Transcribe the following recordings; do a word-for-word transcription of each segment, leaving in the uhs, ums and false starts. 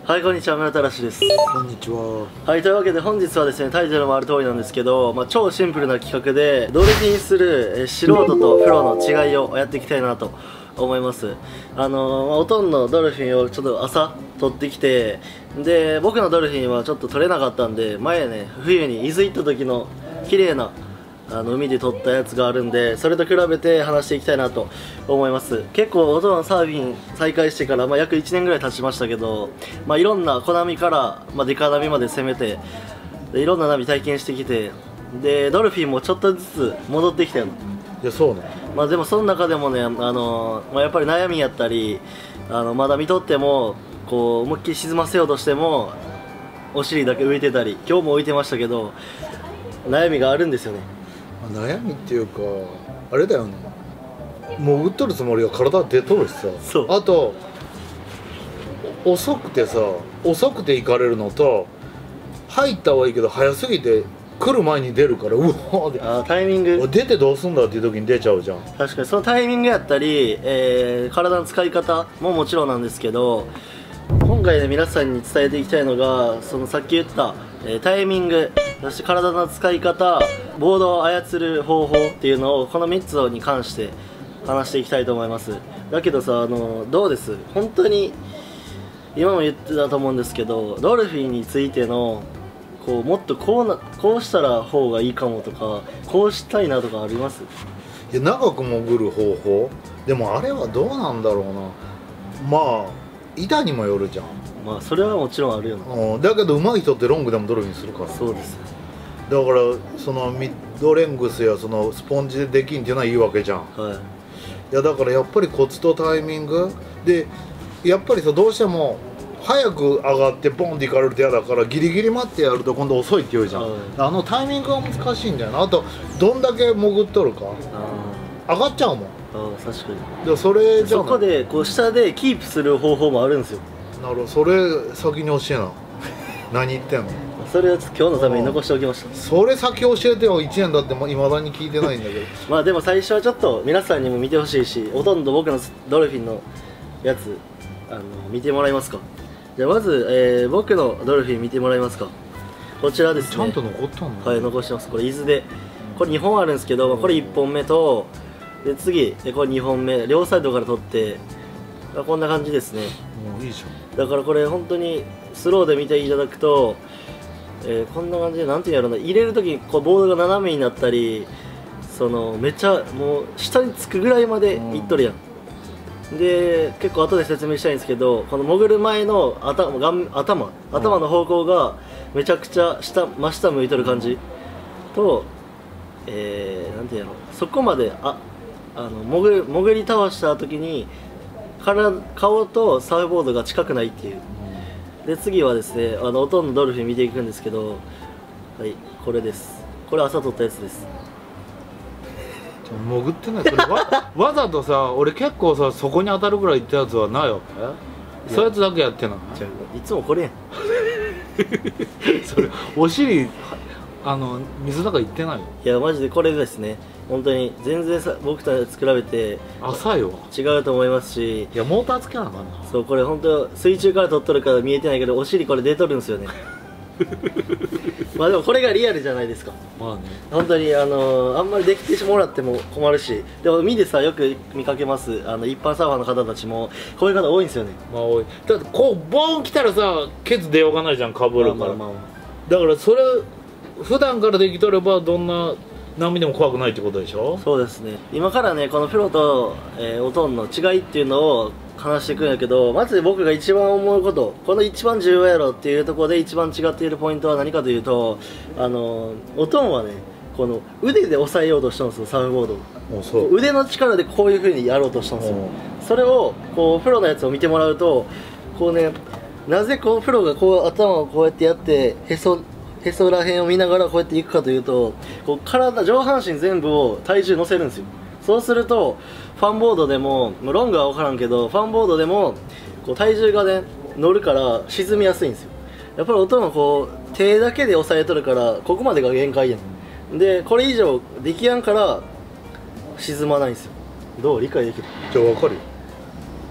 はい、こんにちは、村田らしです。 こんにちは。 はい、というわけで本日はですね、タイトルもある通りなんですけど、まあ、超シンプルな企画でドルフィンするえ素人とプロの違いをやっていきたいなと思います。あのー、まあ、おとんのドルフィンをちょっと朝取ってきて、で僕のドルフィンはちょっと取れなかったんで、前ね冬に伊豆行った時の綺麗なあの海で撮ったやつがあるんで、それと比べて話していきたいなと思います。結構大人のサーフィン再開してから、まあ、約いちねんぐらい経ちましたけど、まあ、いろんな小波から、まあ、デカ波まで攻めて、でいろんな波体験してきて、でドルフィンもちょっとずつ戻ってきたの。 いや、そうね。 まあ、でもその中でもね、あのまあ、やっぱり悩みやったり、あのまだ見とってもこう思いっきり沈ませようとしてもお尻だけ浮いてたり、今日も浮いてましたけど、悩みがあるんですよね。 悩みっていうかあれだよね、もう打っとるつもりが体出とるしさ。 そう、 あと遅くてさ遅くて行かれるのと、入ったはいいけど早すぎて来る前に出るから、うわーってあタイミング出てどうすんだっていう時に出ちゃうじゃん。 確かにそのタイミングやったり、えー、体の使い方ももちろんなんですけど、今回ね皆さんに伝えていきたいのが、そのさっき言った、えー、タイミング、そして体の使い方、ボードを操る方法っていうのを、このみっつに関して話していきたいと思います。だけどさ、あのどうです、本当に今も言ってたと思うんですけど、ドルフィンについてのこうもっとこうなこうしたら方がいいかもとか、こうしたいなとかあります？ いや、長く潜る方法でもあれはどうなんだろうな。まあ板にもよるじゃん。 まあそれはもちろんあるよな。 うん、だけど上手い人ってロングでもドルフィンするから。 そうです。 だからそのミッドレングスやそのスポンジでできんっていうのはいいわけじゃん。 はい。 いやだからやっぱりコツとタイミングで、やっぱりさ、どうしても早く上がってボンっていかれると嫌だから、ギリギリ待ってやると今度遅いって言うじゃん、 はい、 あのタイミングが難しいんだよな。あとどんだけ潜っとるか上がっちゃうもん。 ああ確かに。 でそれじゃそこでこう下でキープする方法もあるんですよ。 なるほど、それ先に教えな何言ってんの。 それは今日のために残しておきました。 それ先教えてよ。いちねんだっていまだに聞いてないんだけどまあでも最初はちょっと皆さんにも見てほしいし、ほとんど僕のドルフィンのやつあの見てもらえますか。じゃあまず、えー、僕のドルフィン見てもらえますか。こちらですね。 ちゃんと残ったんだ。 はい、残してます。これ伊豆で、これにほんあるんですけど、これいっぽんめと、で次でこれにほんめ、両サイドから撮って、こんな感じですね。 もういいじゃん。 だからこれ本当にスローで見ていただくと、えー、こんな感じで、なんていうんやろうな、入れるときにこうボードが斜めになったり、そのめっちゃもう下につくぐらいまでいっとるやん。うん、で結構後で説明したいんですけど、この潜る前の頭がん頭頭の方向がめちゃくちゃ下真下向いとる感じと、えー、なんていうんやろ、そこまでああの潜る潜り倒した時に体顔とサーフボードが近くないっていう。で次はですね、あのほとんどドルフィン見ていくんですけど、はい、これです。これ朝撮ったやつです。 潜ってない。それわわざとさ、俺結構さ、そこに当たるぐらい行ったやつはないわけ。そういうやつだけやってない。 いつもこれやんそれお尻あの水の中行ってないよ。 いやマジでこれですね。本当に全然さ僕と比べて浅いわ。 違うと思いますし、 いやモーターつけなあかんな。 そう、これ本当水中から撮っとるから見えてないけど、お尻これ出とるんですよねまあでもこれがリアルじゃないですか。 まあね、 本当にあのー、あんまりできてもらっても困るし、でも海でさよく見かけます、あの一般サーファーの方たちもこういう方多いんですよね。 まあ多い。だってこうボーン来たらさ、ケツ出ようがないじゃん、かぶるから。まあまあまあ、だからそれ普段からできとればどんな波でも怖くないってことでしょ。 そうですね。今からねこのプロと、えー、おとんの違いっていうのを話していくんやけど、まず僕が一番思うこと、この一番重要やろっていうところで一番違っているポイントは何かというと、あのおとんはねこの腕で押さえようとしたんですよ、サーフボードを。そう腕の力でこういう風にやろうとしたんですよ。それをこうプロのやつを見てもらうと、こうね、なぜこうプロがこう頭をこうやってやってへそへそら辺を見ながらこうやっていくかというと、こう体上半身全部を体重乗せるんですよ。そうするとファンボードでも、ロングは分からんけどファンボードでもこう体重がね乗るから沈みやすいんですよ。やっぱり音のこう手だけで押さえとるから、ここまでが限界やん。でこれ以上できやんから沈まないんですよ。どう理解できる？ じゃあ分かるよ。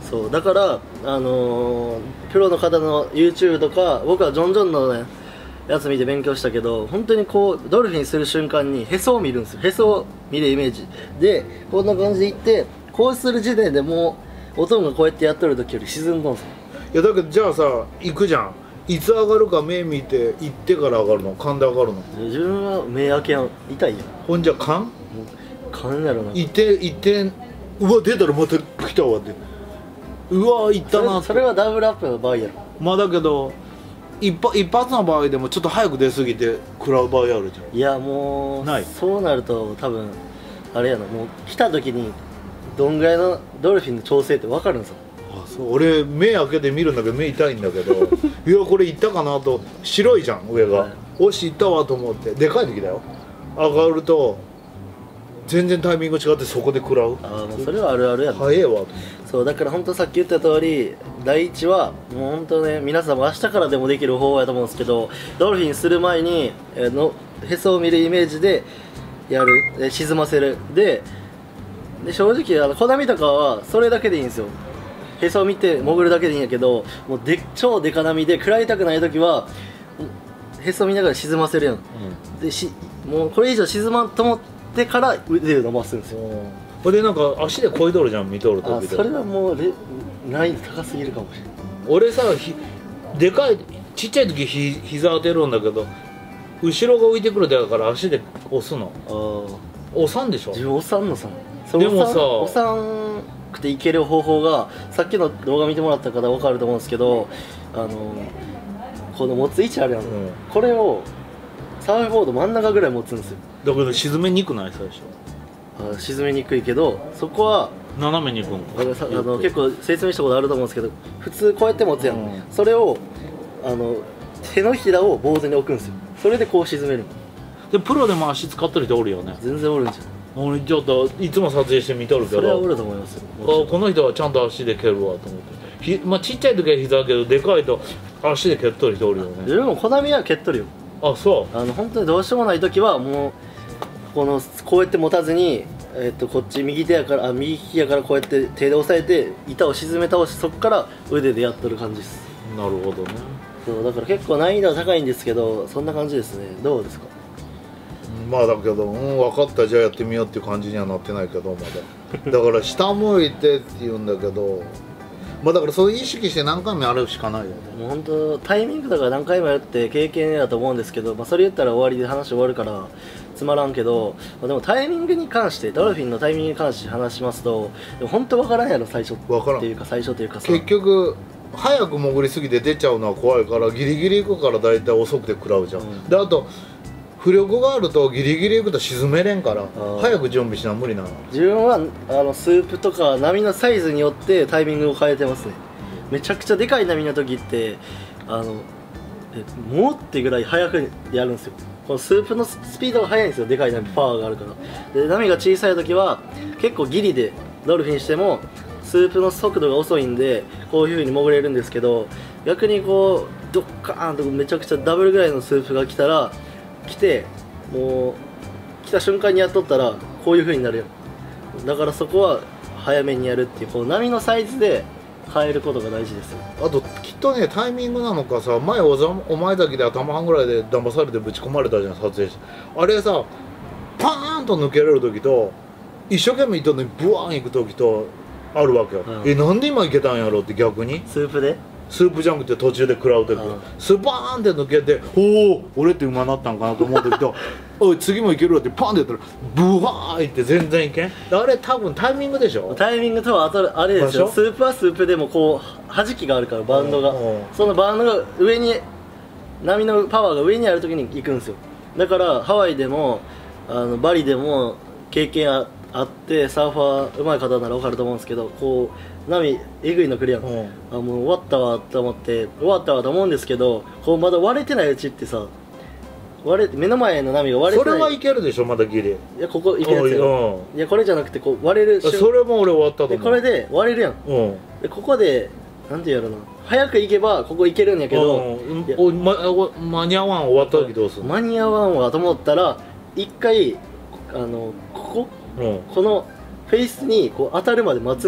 そうだからあのープロの方の YouTube とか僕はジョンジョンのねやつ見て勉強したけど、本当にこうドルフィンする瞬間にへそを見るんですよ。へそを見るイメージでこんな感じでいって、こうする時点でもうおとんがこうやってやっとる時より沈んどんすよ。 いやだけどじゃあさ行くじゃん、いつ上がるか目見て行ってから上がるの、勘で上がるの。 自分は目開けやん痛いよ。 ほんじゃ勘勘やろな。 行って行ってうわ出たらまた来たわって、うわ行ったなって。 それそれはダブルアップの場合やろ。 まあだけど一発一発の場合でもちょっと早く出過ぎて食らう場合あるじゃん。 いやもうないそうなると多分あれやな、もう来た時にどんぐらいのドルフィンの調整って分かるんですよ。 あそう俺目開けて見るんだけど目痛いんだけどいやこれ行ったかなと、白いじゃん上が、 はい、 おし行ったわと思ってでかい時だよ、上がると全然タイミング違ってそこで食らう。 ああもうそれはあるあるやな。 早えわと思って。 そうだから本当さっき言った通り第一はもう本当ね、皆さんも明日からでもできる方法やと思うんですけど、ドルフィンする前に、えーのへそを見るイメージでやる、え沈ませるでで正直あのコナミとかはそれだけでいいんですよ。へそを見て潜るだけでいいんやけど、もうで超デカ波で食らいたくない時はへそを見ながら沈ませるやん、でしもうこれ以上沈まんと思ってから腕を伸ばすんですよ。 これでなんか足でこいどるじゃん見とるとあそれはもうレ難易度高すぎるかもしれない。 俺さひでかいちっちゃい時ひ膝当てるんだけど後ろが浮いてくるだから足で押すの。 ああ押さんでしょ。 自分おさんのさでもさおさんくていける方法がさっきの動画見てもらった方分かると思うんですけど、あのこの持つ位置あるやん、 うん、 これをサーフボード真ん中ぐらい持つんですよ。 だけど沈めにくない最初。 あ沈めにくいけどそこは斜めにいくんか。 あのさあの結構説明したことあると思うんですけど、普通こうやって持つやん、 うんそれをあの手のひらを坊主に置くんですよ。それでこう沈めるの。 でプロでも足使ってる人おるよね。 全然おるんじゃん。 俺ちょっといつも撮影して見とるけど、 それはおると思いますよ。 あこの人はちゃんと足で蹴るわと思ってひ、まあ、ちっちゃい時は膝だけどでかいと足で蹴っとる人おるよね。 自分もコナミは蹴っとるよ。 あそうあの本当にどうしようもない時はもうこのこうやって持たずに、えっとこっち右手やからあ右利きやからこうやって手で押さえて板を沈め倒してそこから腕でやっとる感じです。 なるほどね。 そうだから結構難易度は高いんですけどそんな感じですね。どうですか。 まあだけど、うん、分かったじゃあやってみようっていう感じにはなってないけどまだだから下向いてって言うんだけどまあだからそういう意識して何回もやるしかないよね。 もう本当タイミングとか何回もやって経験だと思うんですけど、まあ、それ言ったら終わりで話終わるからつまらんけど、まあ、でもタイミングに関してドルフィンのタイミングに関して話しますとでも本当分からんやろ最初分からんっていうか最初というかさ結局早く潜りすぎて出ちゃうのは怖いからギリギリ行くから大体遅くて食らうじゃん、うん、であと浮力があるとギリギリ行くと沈めれんから早く準備しな無理なの。 自分はあのスープとか波のサイズによってタイミングを変えてますね。めちゃくちゃでかい波の時ってあのえもうってぐらい速くやるんですよ。このスープのスピードが速いんですよ。でかい波パワーがあるからで波が小さい時は結構ギリでドルフィンしてもスープの速度が遅いんでこういう風に潜れるんですけど、逆にこうドッカーンとめちゃくちゃダブルぐらいのスープが来たら来てもう来た瞬間にやっとったらこういう風になるよ。だからそこは早めにやるっていうこの波のサイズで変えることが大事ですよ。 あときっとねタイミングなのかさ前おざお前だけで頭半ぐらいで騙されてぶち込まれたじゃん撮影してあれさパーンと抜けられる時と一生懸命いっとんのにブワーン行く時とあるわけよ、うん、えなんで今行けたんやろって逆にスープでスープジャンクって途中で食らう時、うん、スバーンって抜けておお俺って馬なったんかなと思う時とおい次もいけるわってパンってやったらブワーいって全然いけん。あれ多分タイミングでしょ。 タイミングとはあとあれですよ。スープはスープでもこう弾きがあるからバウンドが、うんうん、そのバウンドが上に波のパワーが上にある時に行くんですよ。だからハワイでもあのバリでも経験ああってサーファー上手い方なら分かると思うんですけどこう波えぐいの来るやん、うん、あもう終わったわと思って終わったわと思うんですけどこうまだ割れてないうちってさ割れ目の前の波が割れてない。 それはいけるでしょまだギリ。 いやここいけるやつよ。いやこれじゃなくてこう割れる瞬間それも俺終わったと思う。 でこれで割れるやん、うん、でここでなんて言うやろな早く行けばここ行けるんやけど、 うん、おま間に合わん終わった時どうするの。 間に合わんわと思ったら一回あのここ、うん、このフェイスにこう当たるまで待つんですよ。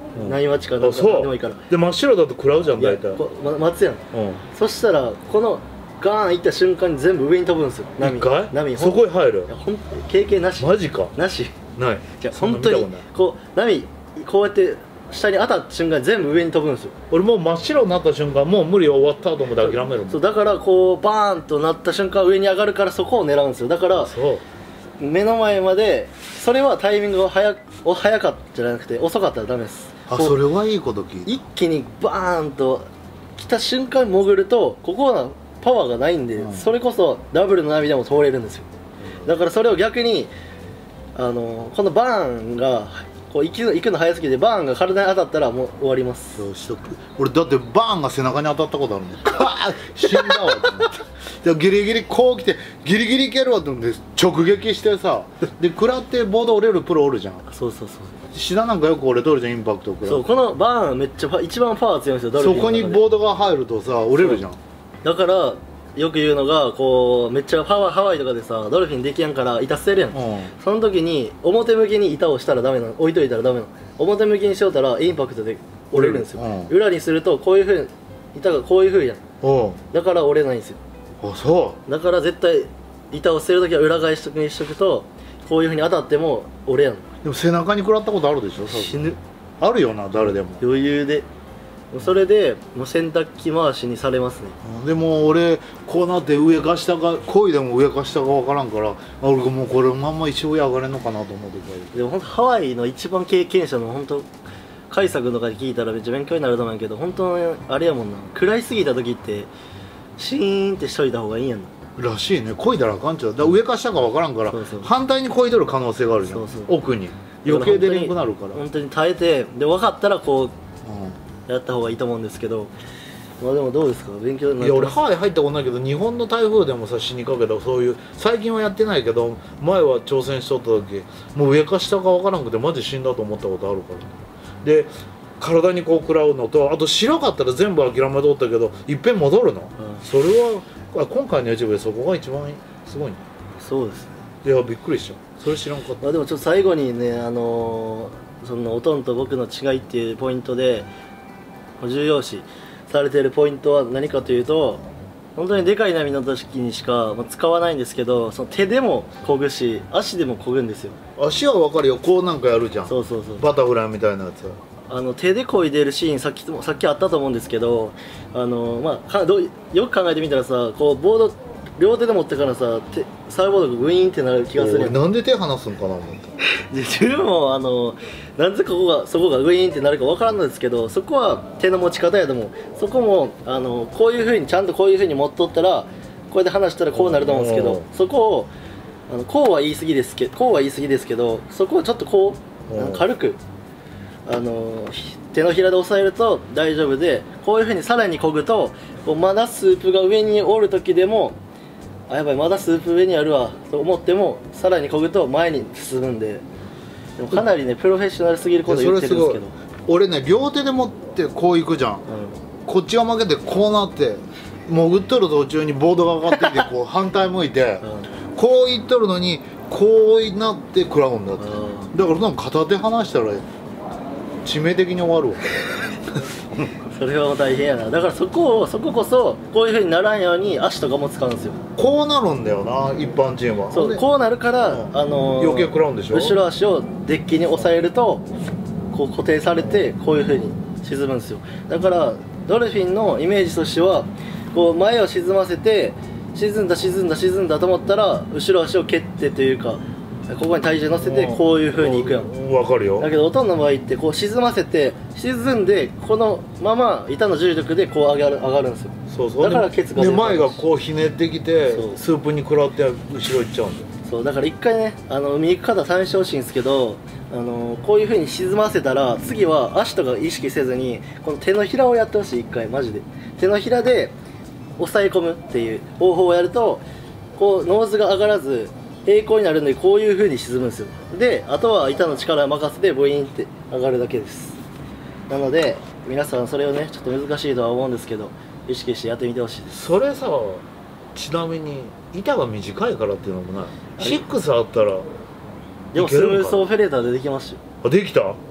うん何待ちかなんかあそう何でもいいからで真っ白だと食らうじゃんいや大体。 こま待つやん。 うんそしたらこのガーンいった瞬間に全部上に飛ぶんですよ波。 一回波そこへ入るいやほん経験なしマジかなし。 ないじゃそんな本当に見たことないこう波こうやって下に当たった瞬間に全部上に飛ぶんですよ。 俺もう真っ白になった瞬間もう無理終わったと思って諦めるもん。 そうだからこうバーンとなった瞬間上に上がるからそこを狙うんですよ。だからそう目の前までそれはタイミングが早お早かったじゃなくて遅かったらダメです。 あこうそれはいいこと聞い一気にバーンと来た瞬間に潜るとここはパワーがないんで、 うんそれこそダブルの波でも通れるんですよ。だからそれを逆にあのこのバーンがこう行く行くの早すぎてバーンが体に当たったらもう終わります。 そうしとく。俺だってバーンが背中に当たったことあるもん。カーッ死んだわと思ってでギリギリこう来てギリギリいけるわと思って直撃してさで食らってボード折れるプロおるじゃん。 そうそうそうシダなんかよく折れとるじゃんインパクト食らそうこのバーンめっちゃパ一番パワー強いんですよ。ドルフそこィンの中でにボードが入るとさ折れるじゃん。 だからよく言うのがこうめっちゃハワイハワイとかでさドルフィンできやんから板捨てるやん、 うんその時に表向きに板をしたらダメなの、置いといたらダメなの。表向きにしようたらインパクトで折れるんですよ、 うん裏にするとこういうふうに板がこういうふうやん。 おうだから折れないんですよ。 あそだから絶対板を捨てる時は裏返しとくにしとくとこういうふうに当たっても折れやん。 うでも背中に食らったことあるでしょ。 死ぬあるよな誰でも。 余裕で。それでもう洗濯機回しにされますね。 でも俺こうなって上か下か恋でも上か下か分からんから俺もうこれまんま一生上上がれんのかなと思ってた。 でも本当ハワイの一番経験者の本当カイサクとかで聞いたらめっちゃ勉強になると思うんやけど、本当にあれやもんな、食らいすぎた時ってシーンってしといた方がいいんやんな。 らしいね。漕いだらあかんちゃう。だから上か下か分からんからそうそう反対に漕いどる可能性があるじゃん。 そうそう奥に余計出れんくなるから。 本当に耐えてで分かったらこううやった方がいいと思うんですけど、まあでもどうですか勉強にん、いや俺なってます。 ハワイ入ったことないけど日本の台風でもさ死にかけたそういう最近はやってないけど前は挑戦しとった時もう上か下か分からんくてマジ死んだと思ったことあるからね。で体にこう食らうのとあと白かったら全部諦めとったけどいっぺん戻るの、 うんそれはあ今回の YouTube でそこが一番すごいね。 そうですね。 いやびっくりしたそれ知らんかった。 まあでもちょっと最後にね、あのーそのおとんと僕の違いっていうポイントで重要視されているポイントは何かというと、本当にでかい波の時にしかまあ使わないんですけど、その手でも漕ぐし足でも漕ぐんですよ。 足は分かるよこうなんかやるじゃんそうそうそう。 バタフライみたいなやつ。 あの手で漕いでるシーンさっきもさっきあったと思うんですけど、あのまあかどうよく考えてみたらさ、こうボード両手で持ってからさ手サーフボードがグイーンってなる気がするやん。 俺なんで手離すんかな思ってで自分もあのなんでここがそこがグイーンってなるかわからんのですけど、そこは手の持ち方やと思う。そこもあのこういうふうにちゃんとこういうふうに持っとったらこうやって離したらこうなると思うんですけど、そこをあのこうは言い過ぎですけどこうは言い過ぎですけどそこをちょっとこううん軽くあのひ手のひらで押さえると大丈夫で、こういうふうにさらに漕ぐとこうまだスープが上におる時でもあやばいまだスープ上にあるわと思ってもさらに漕ぐと前に進むんで、でもかなりねプロフェッショナルすぎること言ってるんですけど、 俺ね両手で持ってこう行くじゃん、 うんこっちが負けてこうなって潜っとる途中にボードが上がってきてこう反対向いて、 うんこう行っとるのにこうなって食らうんだって、 うんだからなんか片手離したら致命的に終わるわそれは大変やな。だからそこをそここそこういうふうにならんように足とかも使うんですよ。 こうなるんだよな一般人は。 そうでこうなるから、 うんあのー余計食らうんでしょ。 後ろ足をデッキに押さえるとこう固定されてこういうふうに沈むんですよ。だからドルフィンのイメージとしてはこう前を沈ませて沈んだ沈んだ沈んだと思ったら後ろ足を蹴ってというかここに体重乗せてこういうふうにいくやん。 んわかるよ。 だけどおとんの場合ってこう沈ませて沈んでこのまま板の重力でこう上がる上がるんですよ。 そうそう。 だからケツが出るで前がこうひねってきてそうスープに食らって後ろ行っちゃうんだよ。 そうだから一回ねあの海行く方試してほしいんですけど、あのこういう風に沈ませたら次は足とか意識せずにこの手のひらをやってほしい。一回マジで手のひらで押さえ込むっていう方法をやるとこうノーズが上がらず平行になるんでこういう風に沈むんですよ。であとは板の力を任せてボイーンって上がるだけです。なので皆さんそれをねちょっと難しいとは思うんですけど意識してやってみてほしいです。 それさちなみに板が短いからっていうのもない。 あれシックスあったらでもいけるのかスムースオペレーターでできますよ。 あできた。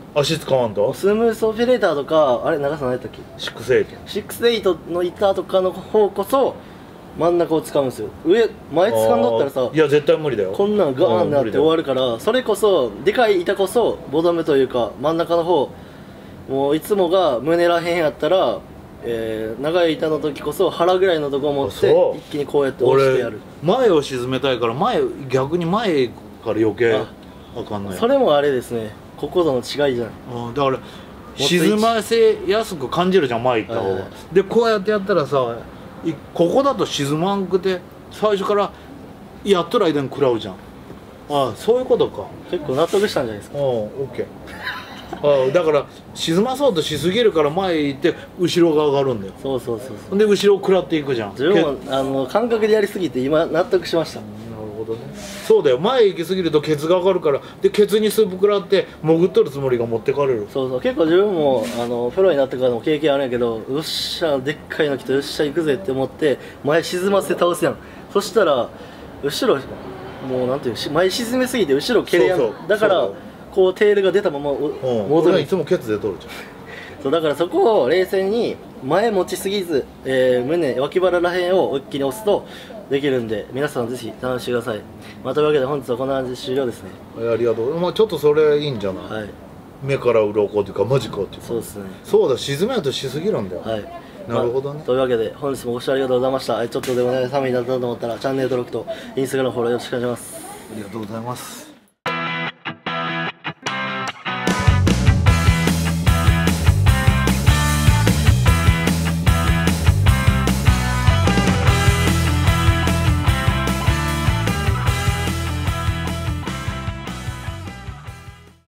足使わんとスムースオペレーターとか、あれ長さ何やったっけ、 シックスエイト。 シックスエイトの板とかの方こそ真ん中を使うんですよ。上前掴んどったらさ、 いや絶対無理だよ。 こんなんガーンなって終わる。 るから、それこそでかい板こそボトムというか真ん中の方、もういつもが胸らへんやったら、えー、長い板の時こそ腹ぐらいのとこを持ってそう一気にこうやって押してやる。 前を沈めたいから前逆に前から余計ああかんのよ。 それもあれですね、こことの違いじゃん。 うん、だから沈ませやすく感じるじゃん前行った方が、 はいはい、 でこうやってやったらさ、いここだと沈まんくて最初からやっとる間に食らうじゃん。ああそういうことか。 結構納得したんじゃないですか。 うんオッケー。ああだから沈まそうとしすぎるから前行って後ろが上がるんだよ。 そうそうそうそう。 で後ろを食らっていくじゃん。 自分もあの感覚でやりすぎて今納得しました。 なるほどね。そうだよ、前行き過ぎるとケツが上がるから、でケツにスープ食らって潜っとるつもりが持ってかれる。 そうそう、結構自分もあのプロになってからの経験あるんやけど、よっしゃでっかいの来てよっしゃ行くぜって思って前沈ませて倒すやん。そしたら後ろもうなんていうし前沈めすぎて後ろ蹴れやん。 そうそうだからそうこうテールが出たままうん、 戻る。 俺はいつもケツで取るじゃん。 そうだからそこを冷静に前持ちすぎず、えー胸脇腹らへんを一気に押すとできるんで、皆さんぜひ試してください。まあ、というわけで本日はこんな感じで終了ですね。 ありがとう。まあちょっとそれいいんじゃない、 はい、 目から鱗というかマジかっていうか。 そうですね。 そうだ、沈めようとしすぎるんだよ。 はい、 なるほどね、 まあ、というわけで本日もご視聴ありがとうございました。ちょっとでもね、ためになったと思ったらチャンネル登録とインスタグラムのフォローよろしくお願いします。 ありがとうございます。